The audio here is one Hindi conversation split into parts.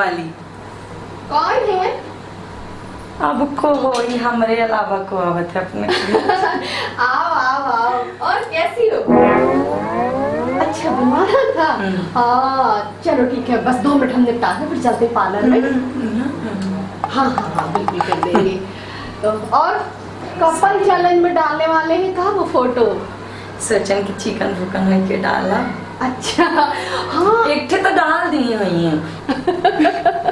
वाली। कौन है? अब को होई हमरे अलावा को आवत है अपने। आओ आओ आओ। और कैसी हो? अच्छा बीमार था। हाँ चलो ठीक है, बस 2 मिनट हम निपटा के फिर चलते पार्लर में। हाँ हाँ हाँ बिल्कुल कर देंगे। तो और कपल चैलेंज में डालने वाले हैं कहाँ वो फोटो? सचिन की चिकन फुकन लेके डाला। अच्छा हाँ एक थे तो डाल दी हुई है।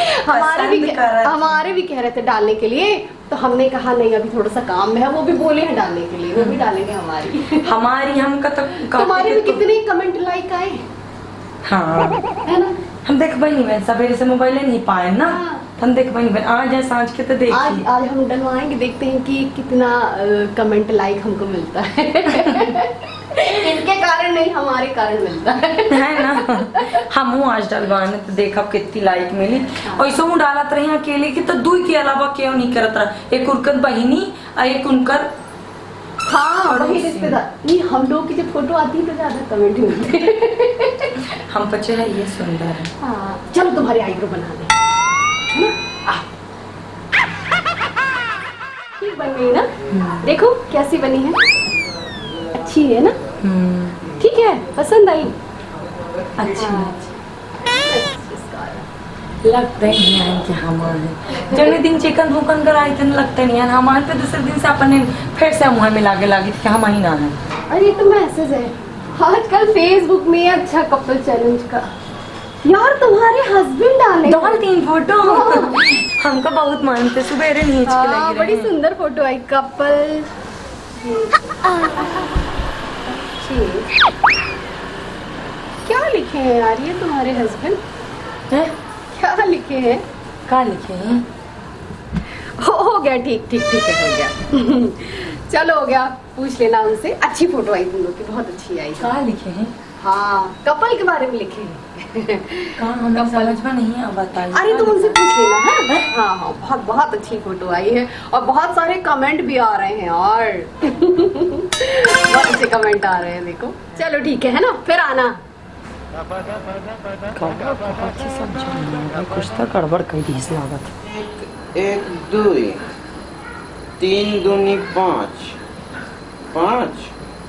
हमारे भी कह रहे थे डालने के लिए, तो हमने कहा नहीं अभी थोड़ा सा काम में है, वो भी बोले हैं डालने के लिए, वो भी डालेंगे हमारी हमका तो तुम्हारे भी कितने कमेंट लाइक आए। हाँ है ना, हम देख भाई नहीं सवेरे से मोबाइल नहीं पाए ना। हाँ। हम देख भाई नहीं आज है सांझ के तो देखिए आज हम डलवाएंगे, देखते हैं कि कितना कमेंट लाइक हमको मिलता है। इनके कारण नहीं हमारे कारण मिलता है ना। हम आज डलवाने तो देखा कितनी लाइक मिली। और ऐसा हूँ डालत रही अकेले की तो दुई के अलावा क्यों नहीं करत रहा, एक उनकर बहिनी और एक उनकर हाँ वही रिश्तेदार। नहीं हम लोग की जब फोटो आती है तो ज्यादा कमेंट मिलते। हम बच्चे है ये सुंदर है। हाँ चलो तुम्हारी आईब्रो बना दे, ठीक बन गई ना? देखो कैसी बनी है, अच्छी है ना? ठीक है, पसंद आई? अच्छा लगता ही नहीं है कि हमारे जब दिन चिकन फुकन कराई थे लगता नहीं है हमारे पे दूसरे दिन से अपने फिर से मुँह में लागे लगी कि हम ही ना है। अरे तो मैसेज है आजकल फेसबुक में अच्छा कपल चैलेंज का। यार तुम्हारे हस्बैंड डाल 3 फोटो। हमको बहुत मानते सुबह नीच के लगी बड़ी सुंदर फोटो आई कपल। क्या लिखे हैं यार ये तुम्हारे हस्बैंड? क्या लिखे हैं? क्या लिखे हैं? हो गया, ठीक ठीक ठीक है, हो गया। चलो हो गया, पूछ लेना उनसे। अच्छी फोटो आई तुम लोग की, बहुत अच्छी आई। क्या लिखे हैं? हाँ कपल के बारे में लिखे हैं। कहाँ हमें समझ में नहीं आ बताइए। अरे तुम उनसे पूछ लेना। हाँ हाँ हाँ बहुत बहुत अच्छी फोटो आई है और बहुत सारे कमेंट भी आ रहे हैं और बहुत अच्छे कमेंट आ रहे हैं देखो। चलो ठीक है ना, फिर आना। कुछ तो गड़बड़ कर दी इस लागत। 1 2 3 दूनी 5 5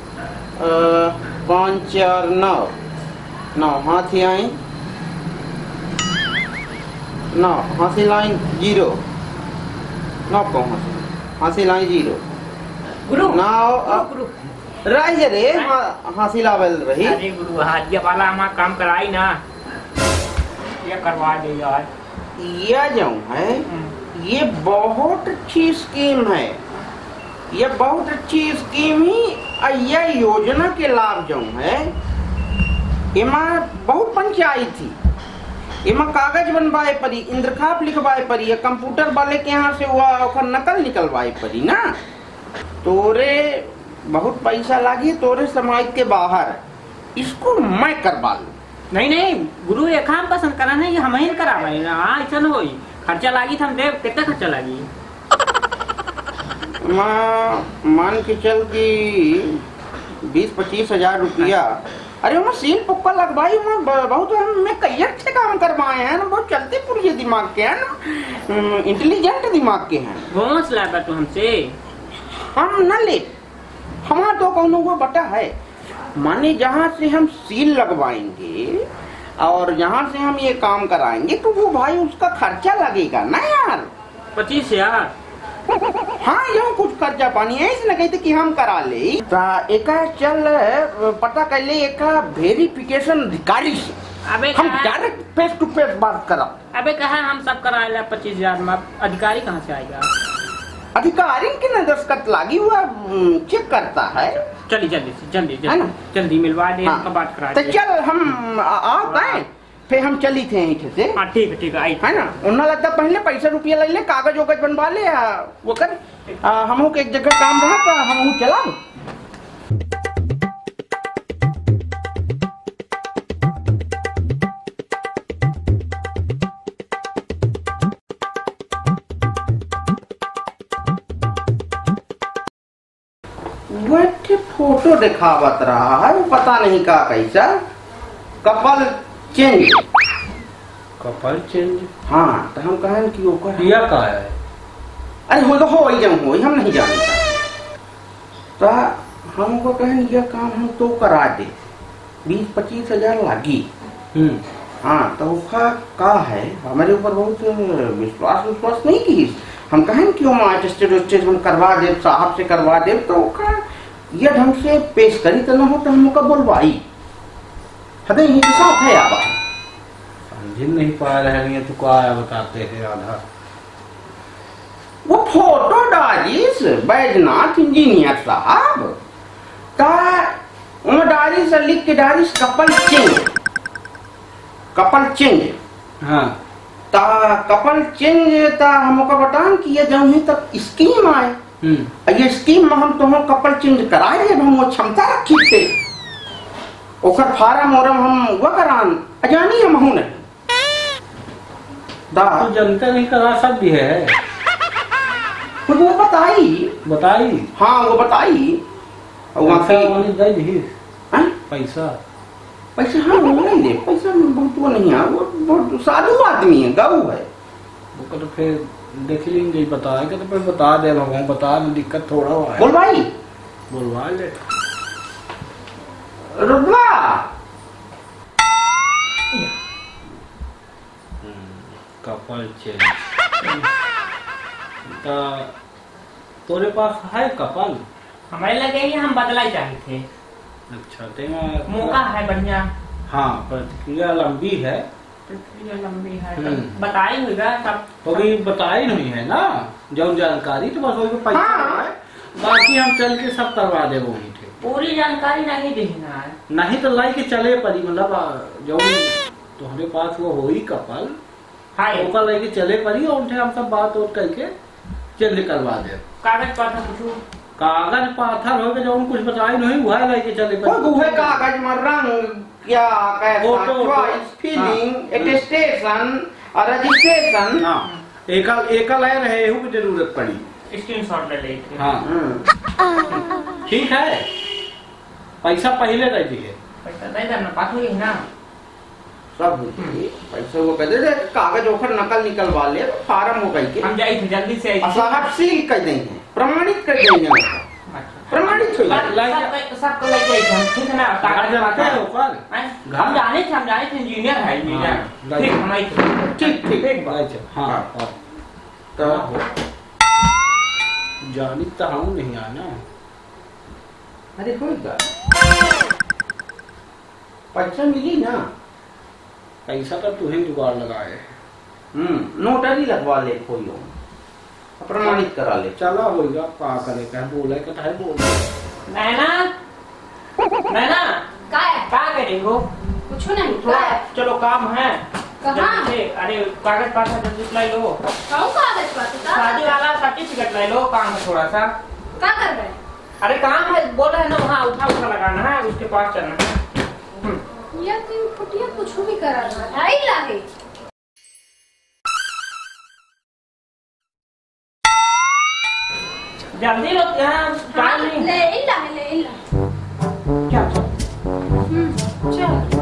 5 4 9 9 हाथी आई 9 हाथी लाइन 0 9 को हाथी लाइन 0 गुरु 9 राइज रे हाथी लावल रही। अरे गुरु हाजिया वाला हमारा काम कराई ना, ये करवा दे यार। ये जो है ये बहुत अच्छी स्कीम है, ये बहुत अच्छी स्कीम ही। यह योजना के लाभ जो है इमा बहुत पंचायत थी, इमा कागज बनवाए पड़ी, इंद्रखाप लिखवाए पड़ी, कंप्यूटर वाले के यहाँ से हुआ और नकल निकलवाए पड़ी ना। तोरे बहुत पैसा लागी, तोरे समाज के बाहर, इसको मैं करवा लूं। नहीं नहीं गुरु ये काम पसंद करा नहीं, हम ही करावे ना। ऐसा न होई, खर्चा लागी हम देव। कितना खर्चा लागी? मान के चल की 20-25 हजार रुपया। अरे मैं सील पुक्का लगवाई, मैं बहुत मैं कई अच्छे काम करवाए हैं ना, बहुत चलते पुरजे दिमाग के हैं ना, इंटेलिजेंट दिमाग के हैं। घोंस लागा तू हमसे? हम न ले, हमारा तो कौन हुआ बटा है। माने जहाँ से हम सील लगवाएंगे और यहाँ से हम ये काम कराएंगे तो वो भाई उसका खर्चा लगेगा ना यार। 25,000? हाँ यहाँ कुछ खर्चा पानी है, इसलिए कहते कि हम करा ले। एक चल पता कर ले एक वेरिफिकेशन अधिकारी से, अबे हम डायरेक्ट फेस टू फेस बात करा। अबे कहा हम सब करा ले 25,000 में, अधिकारी कहाँ से आएगा? अधिकारी की न दस्तखत लागी हुआ चेक करता है। चलिए जल्दी से जल्दी जल्दी जल्दी मिलवा दे। हाँ। बात करा तो चल हम आप आए फिर हम चली थे यहीं से। हाँ ठीक है आई है ना। उन्हें लगता पहले पैसा रुपया ले ले, कागज वगज बनवा ले, वो कर हम एक जगह काम रहा तो हम चला। फोटो दिखावत रहा है, पता नहीं का कैसा कपल चेंज। कपल चेंज हाँ तो हम कहन कि ओकर किया का है? अरे हो तो हो ही जम हो हम नहीं जानता। तो हमको कहन यह काम हम तो करा दे 20-25 हजार लागी। हाँ तो उसका का है हमारे ऊपर बहुत विश्वास नहीं की। हम कहें क्यों स्टेज हम करवा दे साहब से करवा दे तो ये ढंग से पेश करी तो न हो तो हमको बोलवाई हमें ये साथ है आप समझ नहीं पा रहे हैं तो क्या बताते हैं आधा। वो फोटो डालिस बैजनाथ इंजीनियर साहब का वो डाली से लिख के डालिस कपल चेंज। हाँ ता कपल चेंज ता हमको बतान कि ये जौन तक स्कीम आए ये स्कीम में हम तो कपल चेंज कराए जब हम वो क्षमता रखी थे ओकर फार्म ओरम हम वो करान अजानी हम हूं नहीं दा तो जनता नहीं करा सकती है। तो वो बताई हाँ वो बताई दे दी पैसा हाँ वो नहीं दे पैसा बहुत वो नहीं है वो बहुत साधु आदमी है गऊ है वो तो फिर देख लेंगे बताएगा तो फिर बता दे भगवान बता दे दिक्कत थोड़ा हुआ है। बोलवा ले रुकवा कपल चेंज तोरे पास है कपल? हमारे लगे ही हम बदला ही चाहे थे। अच्छा मौका है बढ़िया। हाँ प्रक्रिया लंबी है। लंबी है बताई होगा सब तो भी बताई नहीं है ना जो जानकारी तो बस वही पैसा है बाकी हम चल के सब करवा दे वही थे। पूरी जानकारी नहीं देना है नहीं तो लाई के चले पड़ी मतलब जो तुम्हारे पास वो होई कपल ओका लेके चले पड़ी और उनसे हम सब बात और करके चेंज करवा दे। कागज पाथा पूछू कागज पाथर हो जो कुछ बताई नहीं हुआ लेके चले पड़ी कागज में रंग क्या फीलिंग अटेस्टेशन और रजिस्ट्रेशन एकल है रहे की जरूरत पड़ी स्क्रीनशॉट ले लेते। हाँ ठीक है पैसा पहले दे दिए पैसा दे देना बात हुई ना सब पैसा वो कर दे कागज ओखर नकल निकलवा ले फार्म हो गई के हम जाई थे जल्दी से साहब सील कर देंगे प्रमाणित कर देंगे प्रमाणित हो सबको ले जाए हम ठीक है ना कागज रखते हैं ऊपर हम जाने थे इंजीनियर है इंजीनियर ठीक हमारी ठीक बात हां तो जानी तो हम नहीं आना। अरे होगा पैसा मिली ना पैसा तो तू ही जुगाड़ लगाए। नोटरी लगवा ले कोई प्रमाणित करा ले चला होगा का करे क्या बोले का है बोल नैना क्या करेंगे कुछ नहीं थोड़ा चलो काम है कहाँ? अरे कागज पाथा जल्दी ला लो कागज पाता शादी वाला सर्टिफिकेट ले लो काम है थोड़ा सा क्या कर रहे हैं? अरे काम है बोल रहे हैं ना वहाँ उठा लगाना है उसके पास चलना है। ये तीन फुटिया कुछ भी करा रहा है लागे जल्दी लो यहाँ टाइम नहीं ले क्या चल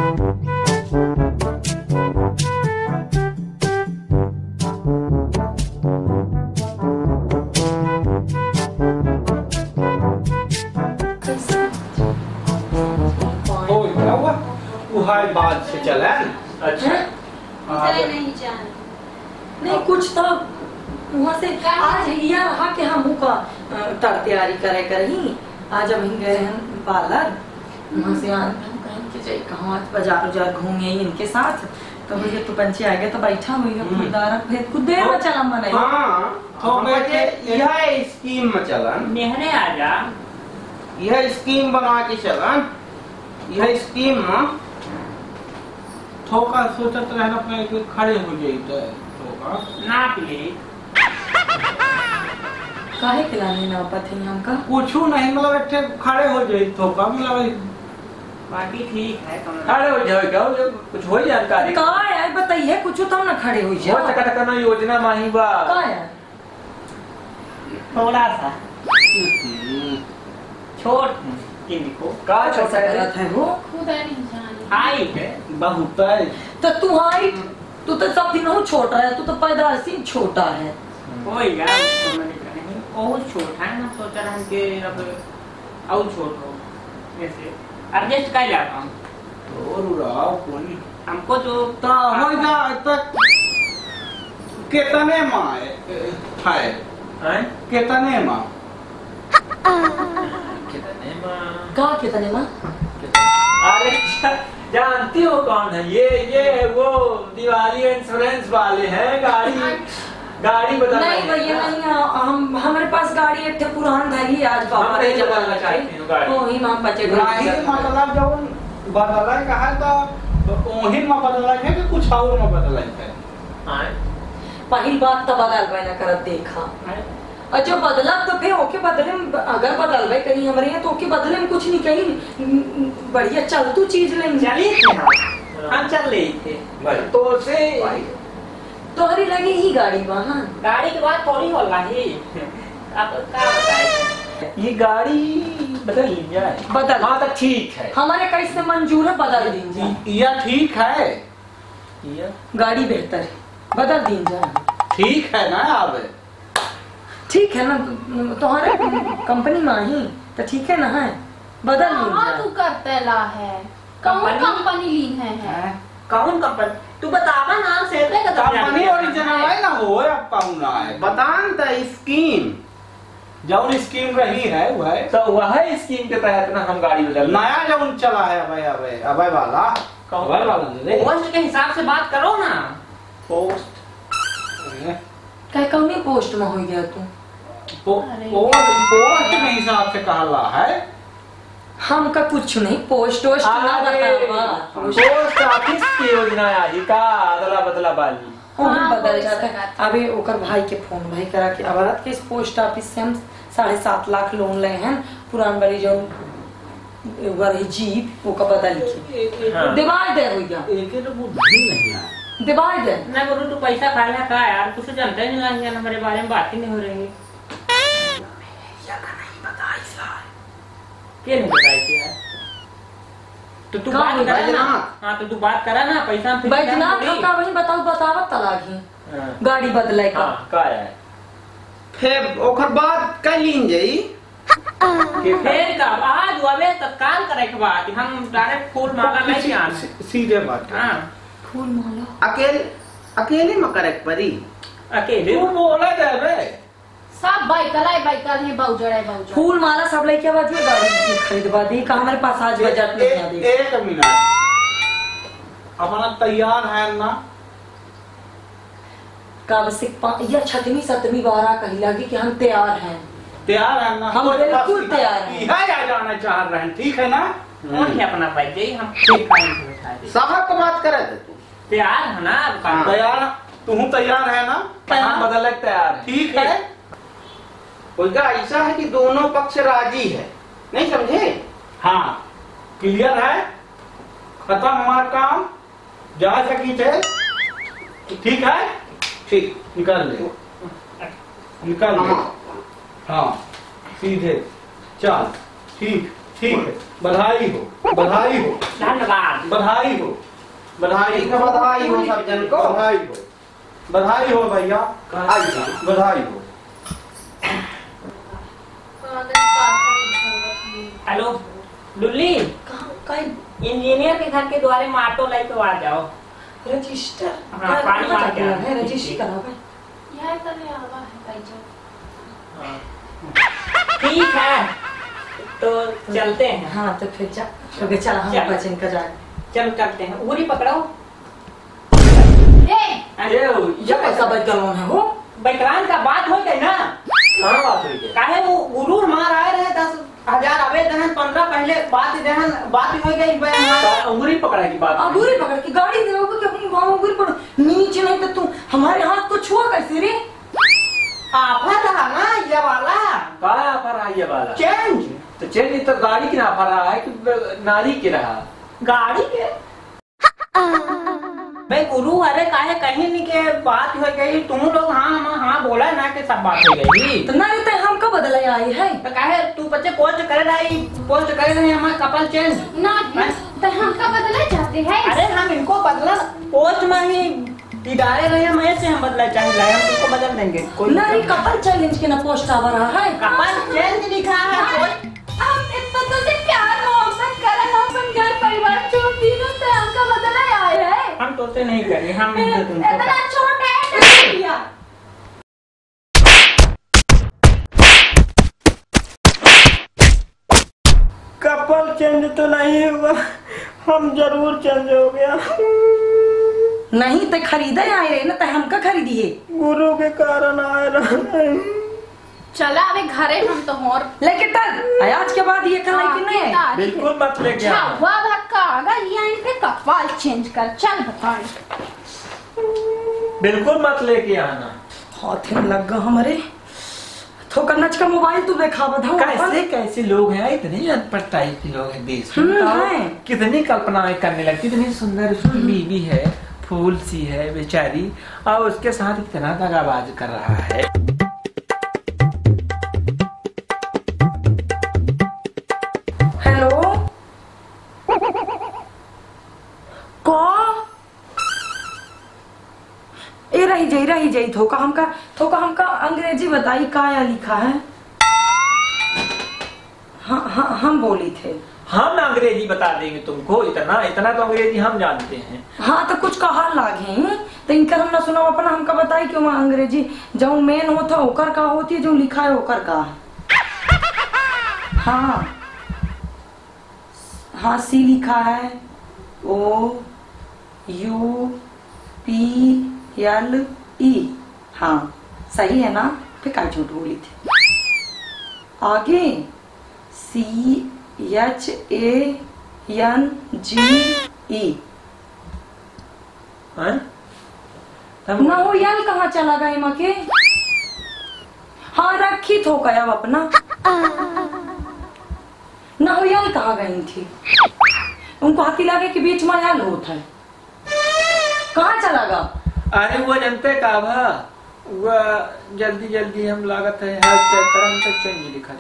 बात से चला। अच्छा नहीं जान नहीं कुछ तो वहाँ से आज यह रहा कि हम का तैयारी करे करही आज हम गए हैं पार्लर वहाँ से हम कहें कि जाए कहाँ बाजार उजार घूमे इनके साथ तो भैया तू पंचे आ गया तो बैठा हुई खुदारा फिर खुद देर में चला मन है। हाँ तो यह स्कीम में चला नेहरे आ जा यह स्कीम बना के चला यह स्कीम में थोका सोचत रहना अपने खड़े हो जाई तो ना पी काहे खिलाने ना पथे हमका कुछ नहीं मतलब इतने खड़े हो जाई थोका मतलब बाकी ठीक है खड़े हो जाओ क्या कुछ हो जानकारी का है बताइए कुछ तो ना खड़े हो बहुत जाए चक्कर करना योजना माही बा का है थोड़ा सा छोट इनको का कैसा छोटा गलत है वो खुदा नहीं जाने हाइट बहुत है तो तू हाइट तू तो सब दिनों छोटा है, तू तो पैदाइश ही छोटा है। कोई यार बहुत छोटा है ना, सोच रहा हूँ कि अब और छोट हो ऐसे एडजस्ट कर लिया हम और उड़ाओ कोई हमको जो ता होगा तक कितने माँ है हैं कितने माँ कितने माँ कहाँ कितने माँ? अरे जानती हो कौन है ये वो दिवाली इंश्योरेंस वाले हैं, गाड़ी बदल नहीं भैया नहीं, हम हमारे पास गाड़ी एक पुरान धरी आज बाबा नहीं बदलना चाहते हैं गाड़ी। वही हम बचे नहीं मतलब जब बदला कहा तो वही में बदला है कि कुछ और में बदला है। पहली बात तो बदल ना करत देखा और जो बदला तो फिर ओके बदले में अगर बदल भाई कहीं हमारे यहाँ तो ओके बदले में कुछ नहीं कहीं बढ़िया चलतू चीज लेंगे। चलिए हम चल रहे थे तो से तोहरी लगी ही गाड़ी वहाँ गाड़ी के बाद थोड़ी हो रही आप क्या बताए ये गाड़ी बदल ली जाए। बदल हाँ तो ठीक है, हमारे कैसे मंजूर है, बदल दीजिए। यह ठीक है, ये गाड़ी बेहतर है, बदल दीजिए। ठीक है ना। अब ठीक है ना, तुम्हारे कंपनी में ही तो ठीक है ना, है बदल हाँ तू दीजिए। करते ला है कौन कंपनी ली है कौन कंपनी तू बतावा नाम से कंपनी ओरिजिनल है ना, वो अब कौन ना है बतान तो स्कीम जौन स्कीम रही है वह तो वह स्कीम के तहत ना हम गाड़ी बदल नया जौन चला है अबे वाला अबे वाला दे पोस्ट के हिसाब से बात करो ना। पोस्ट क्या कौन पोस्ट में हो गया तू? पोस्ट के हिसाब से कहला है, हमका कुछ नहीं, पोस्ट वोस्ट ना बतावा। पोस्ट ऑफिस की योजना आई का अदला बदला वाली हाँ, बदल जाता है। अभी ओकर भाई के फोन भाई करा के अवरत के इस पोस्ट ऑफिस से हम 7.5 लाख लोन ले हैं, पुरान वाली जो वही जीप वो का बदल के हाँ। दिवार दे हो गया, एक तो बुद्धि नहीं है दिवार दे मैं बोलूं तू पैसा खा लेना का यार, कुछ जानता ही नहीं है, हमारे बारे में बात ही नहीं हो रही। क्या नहीं बताई थी यार? तो तू बात करा ना। हाँ तो तू बात करा ना, पैसा हम बैजनाथ का वही बताओ बतावा तलाक ही गाड़ी बदले का का है फिर ओकर बाद कल लीन जाई कि फिर का आज अबे तत्काल करे के बाद हम डायरेक्ट फूल माला लेके आना। सीधे बात हाँ फूल माला अकेले में करे परी अकेले तू बोला जाबे सब बाइकल है बहुजड़ है बहुजड़ फूल माला सब लेके आवाज में गाड़ी खरीदवा दी का हमारे पास आज बजट नहीं है। देख एक मिनट अपना तैयार है ना कब से या 6वीं 7वीं 12 कही लगी कि हम तैयार हैं, तैयार है ना हम बिल्कुल तैयार हैं। यह जाना चाह रहे हैं, ठीक है ना। कौन है अपना भाई जी, हम ठीक खाने को बैठा दे। साहब को बात करे थे तू तैयार है ना आप? तैयार, तू तैयार है ना, हम बदलने तैयार है। ठीक है। उनका ऐसा है कि दोनों पक्ष राजी है, नहीं समझे? हाँ क्लियर है, खत्म हमारा काम, जा सकी थे, ठीक है, ठीक निकाल ले निकाल ले, हाँ सीधे चल, ठीक ठीक है, बधाई हो धन्यवाद। बधाई हो बधाई हो सब जन को, बधाई हो भैया, बधाई हो। हेलो लुल्ली, इंजीनियर के घर के द्वारे में ऑटो लेके आ जाओ। रजिस्टर हाँ, पानी मार के है, रजिस्टर करावे यह तले आवा है भाईजान। ठीक है तो चलते हैं। हाँ तो फिर चल हम चल। बचन का जा चल करते हैं, उरी पकड़ो। अरे ये कैसा बैकग्राउंड है हो? बैकग्राउंड का बात हो गई ना, कहाँ बात हुई है? काहे वो गुरु हमारा आए रहे 10,000 अबे दहन 15 पहले बात हो गई उंगली पकड़ा की बात अंगूरी पकड़ के गाड़ी दे कि अपनी गाँव अंगूरी पकड़, नीचे नहीं तो तू हमारे हाथ को छुआ कैसे रे? आफर रहा ना ये वाला का ऑफर है ये वाला चेंज, तो चेंज तो गाड़ी की ऑफर रहा है कि नारी की रहा गाड़ी के भाई गुरु अरे काहे कहीं नहीं के बात हो गई, तुम लोग हाँ बोला ना कि सब बात हो गई तो ना रहते हमको बदले आई है तो काहे तू बच्चे पोस्ट करे रही हमारे कपल चेंज ना तो हम का बदलना चाहते हैं। अरे हम इनको बदला पोस्ट में ही गाड़े रहे मैं से हम बदला चाहिए हम तुमको बदल देंगे कोई नहीं कपल चैलेंज के ना पोस्ट आ रहा है। कपल चेंज लिखा है कोई हम इतना तो से प्यार मोहब्बत करन अपन घर परिवार छोड़ दिनों से हमका बदला आए है। हम तो से नहीं करें हम इतना छोटा है भैया। कपल चेंज तो नहीं हुआ हम जरूर चेंज हो गया। नहीं तो खरीदे आए रहे ना तो हमका खरीदिए गुरु के कारण आए रहे। चला अबे घरे हम तो और लेके तक आज के बाद ये कल कि नहीं बिल्कुल मत लेके आना। हुआ भक्का अगर यहीं पे कपाल चेंज कर चल बताएं। बिल्कुल मत लेके आना। हाथ में लग गया हमारे थोका नच का मोबाइल तू देखा बताओ कैसे कैसे लोग हैं इतने अनपढ़ टाइप के लोग हैं देश में हैं। कितनी कल्पनाएं करने लगती इतनी सुंदर उसकी बीवी है फूल सी है बेचारी और उसके साथ इतना दगाबाज कर रहा है। हेलो को ए रही जाई थोका हमका अंग्रेजी बताई काया लिखा है। हाँ हम बोली थे हम अंग्रेजी बता देंगे तुमको इतना तो अंग्रेजी हम जानते हैं। हाँ तो कुछ कहा लागे तो इनका हम ना सुना अपना हमका बताई क्यों वहाँ अंग्रेजी जो मेन होता ओकर का होती है जो लिखा है ओकर का। हाँ सी लिखा है OUPLE। हाँ सही है ना फिर क्या झूठ बोली थी। आगे CHANGE ना हो यार कहाँ चला गया माँ के। हाँ रखी थो क्या अपना ना हो यार कहाँ गई थी उनको हाथी लागे के बीच में यार होता है कहाँ चला गया। अरे वो जनते का भा वो जल्दी हम लागत है तरह तक चेंज लिखा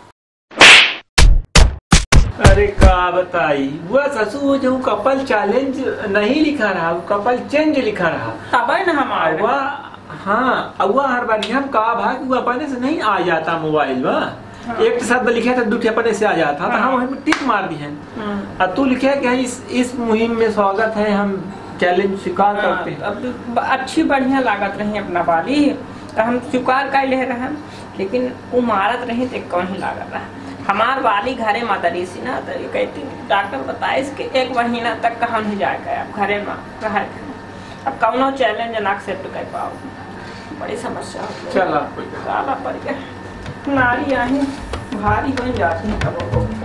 अरे का बताई वो ससुर जो कपल चैलेंज नहीं लिखा रहा वो कपल चेंज लिखा रहा तब है ना हम हाँ अगुआ हर बार हम कहा भाई वो अपने से नहीं आ जाता मोबाइल में एक शब्द लिखे था दूसरे अपने से आ जाता तो हम टिक मार दी है और तू लिखे कि इस मुहिम में स्वागत है हम चैलेंज स्वीकार करते हैं। अब अच्छी बढ़िया लागत रही अपना वाली तो हम स्वीकार कर ले रहे हैं लेकिन वो मारत रही तो कहीं लागत रहा हमार वाली घरे मातरी सी ना तो कहती डॉक्टर बताए इसके 1 महीना तक कहाँ नहीं जाएगा अब घरे में रह अब कौनो चैलेंज ना एक्सेप्ट कर पाओ बड़ी समस्या चला पड़ गया नारी आई भारी बन जाती है कब